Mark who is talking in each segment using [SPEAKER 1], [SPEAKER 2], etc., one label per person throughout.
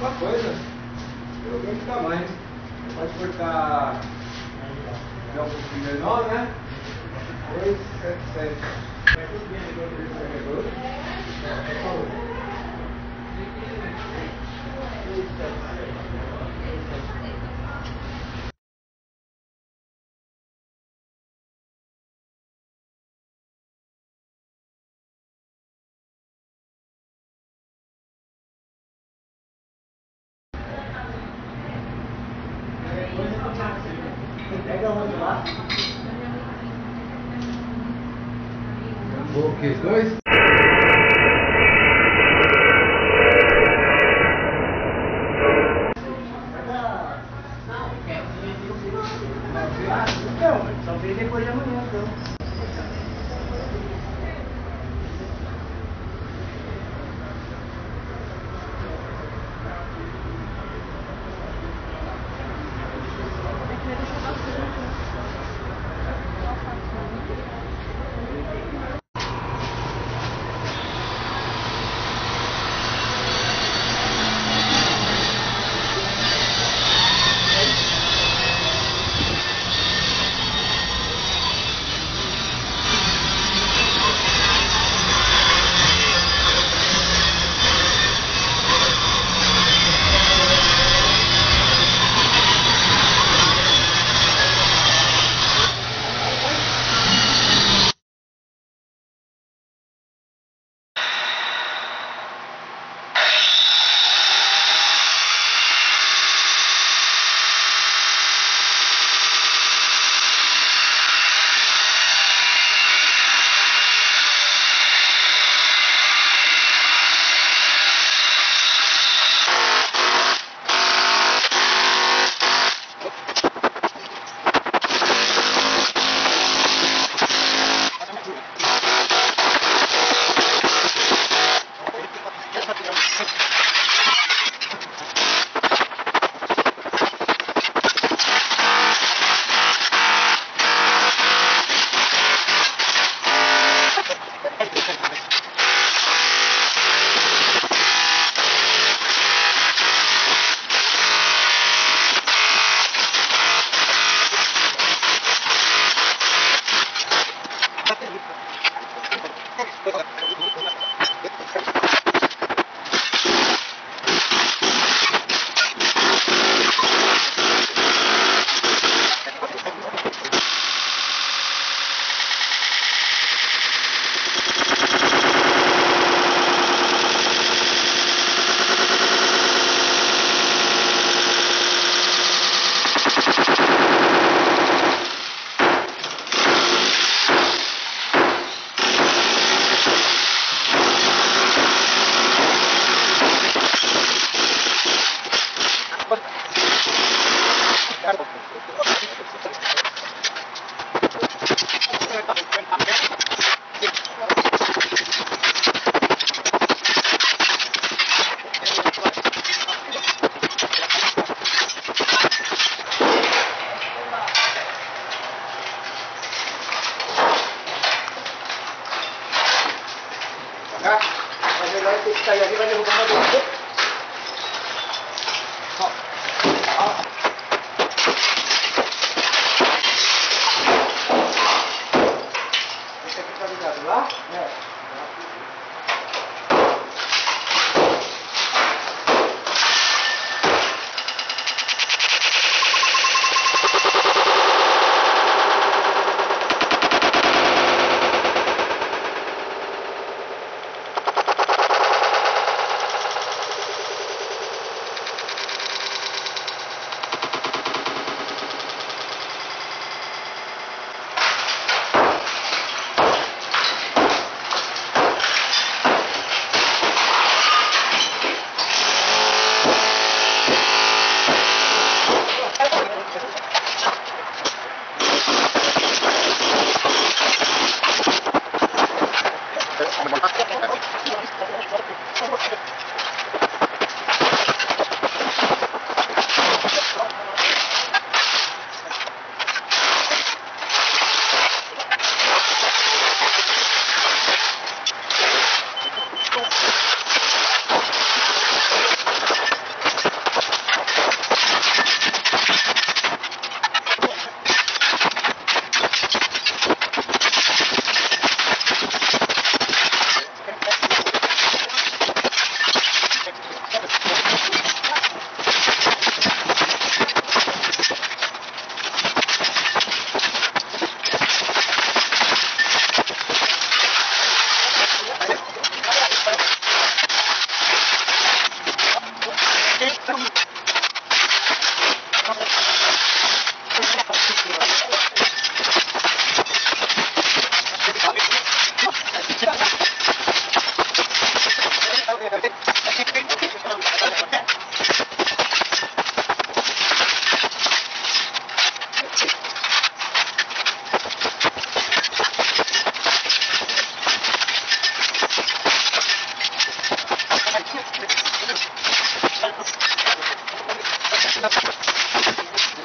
[SPEAKER 1] mesma coisa. Pelo mesmo tamanho. Pode cortar já um pouquinho menor, né? 277.
[SPEAKER 2] Pega onde lá?
[SPEAKER 1] O que? Dois?
[SPEAKER 2] Não, só vem depois de amanhã, então.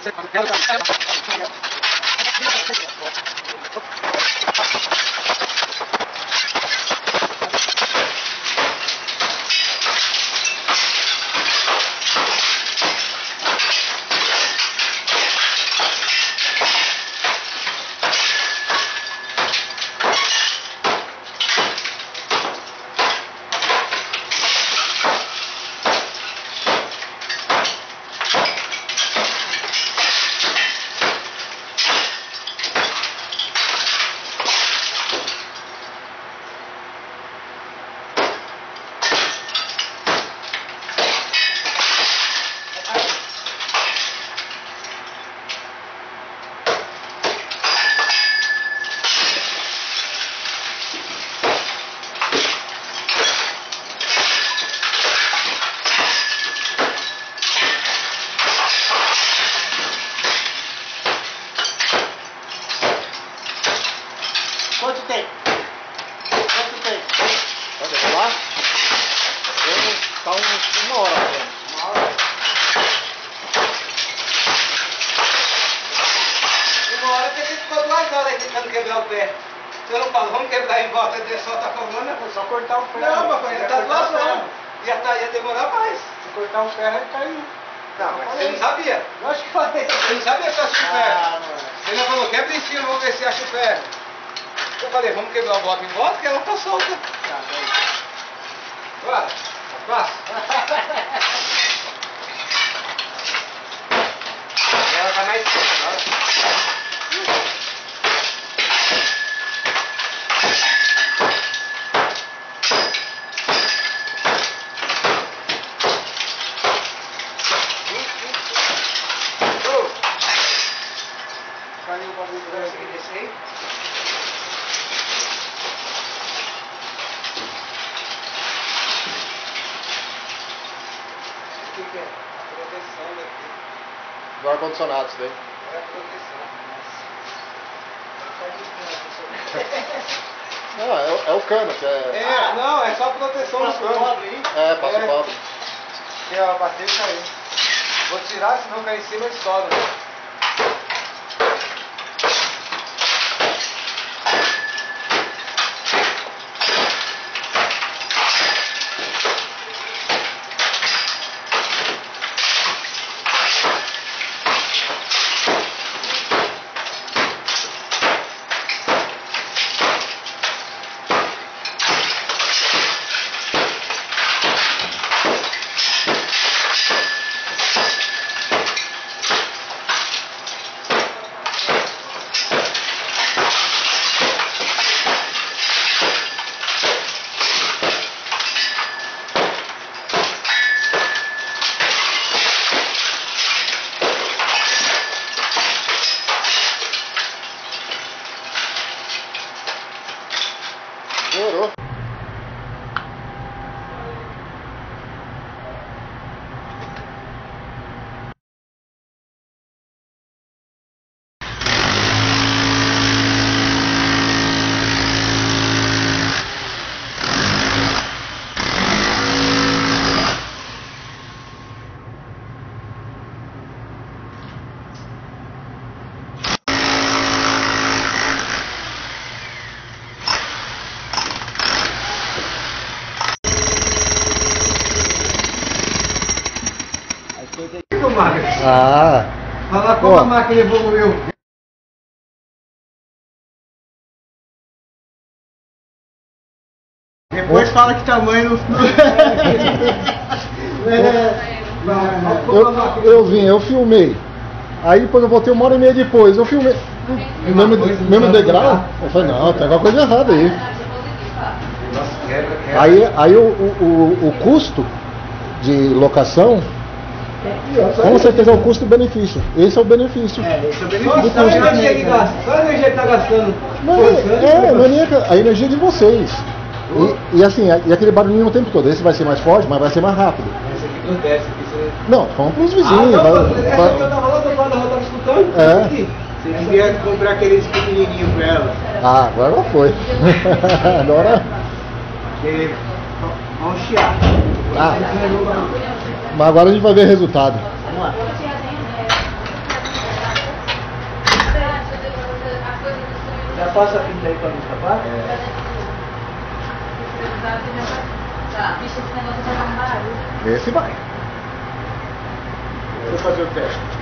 [SPEAKER 2] Quanto tempo? Quanto tempo?
[SPEAKER 3] Vamos lá? Tá uma hora.
[SPEAKER 2] Uma hora?
[SPEAKER 1] Uma hora que a gente ficou 2 horas aí tentando quebrar o pé. Você não falou, vamos quebrar em volta dele, só tá falando.
[SPEAKER 2] Foi só cortar o ferro.
[SPEAKER 1] Não, mas foi, já tá 2 horas. Ia demorar mais.
[SPEAKER 2] Se cortar o ferro, aí caiu.
[SPEAKER 1] Não, mas você não sabia.
[SPEAKER 2] Eu acho que falei.
[SPEAKER 1] Você não sabia que eu achei o ferro.
[SPEAKER 2] Ah, mano.
[SPEAKER 1] Ele já falou, quebra em cima, vamos ver se acha o ferro. Eu falei, vamos quebrar o bloco em volta, que ela tá solta.
[SPEAKER 2] Tá,
[SPEAKER 1] Bora, fácil. Ela vai mais
[SPEAKER 2] Caiu o bagulho do
[SPEAKER 1] Vai seguir desse aí? O que é? A proteção daqui.
[SPEAKER 3] Do ar-condicionado, isso daí.
[SPEAKER 1] É a proteção.
[SPEAKER 3] Não, é o cano, que é.
[SPEAKER 1] É, não, é só proteção no cano.
[SPEAKER 3] É, passa o cobre.
[SPEAKER 1] Aqui, ó, bateu e caiu. Vou tirar, senão cair em cima e estoura.
[SPEAKER 3] Demorou. Ah,
[SPEAKER 1] Fala como
[SPEAKER 3] Ó.
[SPEAKER 1] a máquina evoluiu.
[SPEAKER 2] Depois fala que tamanho não.
[SPEAKER 3] eu filmei. Aí depois eu voltei 1h30 depois, eu filmei. Mesmo degrau? Eu falei, não, tem alguma coisa errada aí.
[SPEAKER 1] Nossa, quebra.
[SPEAKER 3] Aí o custo de locação, com certeza é o custo-benefício. Esse é o benefício.
[SPEAKER 2] Esse é o
[SPEAKER 1] Só
[SPEAKER 2] benefício.
[SPEAKER 1] a energia que gasta. Só a energia que tá gastando.
[SPEAKER 3] Não é nem a energia de vocês. E assim, e aquele barulhinho o tempo todo. Esse vai ser mais forte, mas vai ser mais rápido.
[SPEAKER 1] Esse aqui não desce. Aqui
[SPEAKER 3] Não, vamos pros
[SPEAKER 1] você...
[SPEAKER 3] vizinhos.
[SPEAKER 1] essa
[SPEAKER 3] vai-
[SPEAKER 1] aqui eu tava lá do outro lado da rua, tava escutando.
[SPEAKER 3] É.
[SPEAKER 1] Aqui.
[SPEAKER 2] Você devia comprar aqueles pequenininhos pra ela.
[SPEAKER 3] Ah, agora foi. Agora.
[SPEAKER 2] Que vão chiar.
[SPEAKER 3] Ah, mas agora a gente vai ver o resultado.
[SPEAKER 2] Vamos lá. passa a fita aí pra não escapar?
[SPEAKER 4] Tá, bicho, esse negócio vai dar um barulho.
[SPEAKER 3] Esse vai.
[SPEAKER 2] Deixa eu fazer o teste.